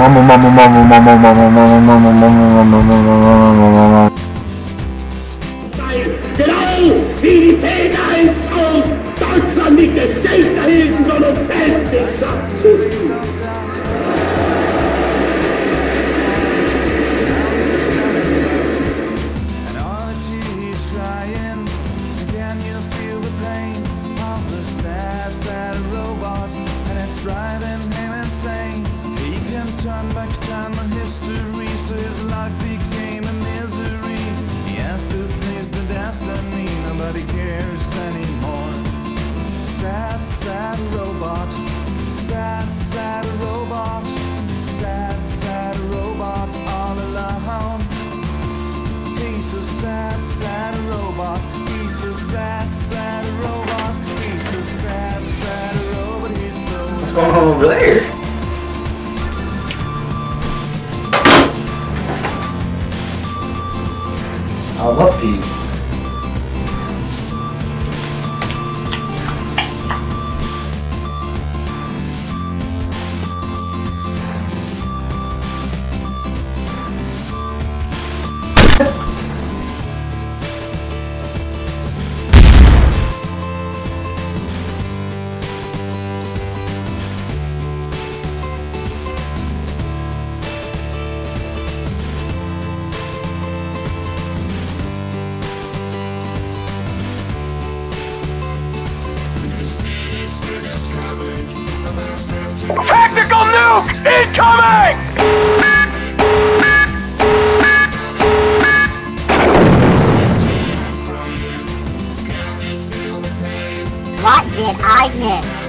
Genau wie die Väter es aus Deutschland nicht des Geld erhielten, sondern festlich sagten. Driving him insane. He can turn back time on history, so his life became a misery. He has to face the destiny, nobody cares anymore. Sad, sad robot. Sad, sad robot. Sad, sad robot all alone. He's a sad, sad robot. He's a sad, sad robot. He's a sad, sad robot. He's so. What's going on over there? I love peas. Tactical nuke incoming! What did I miss?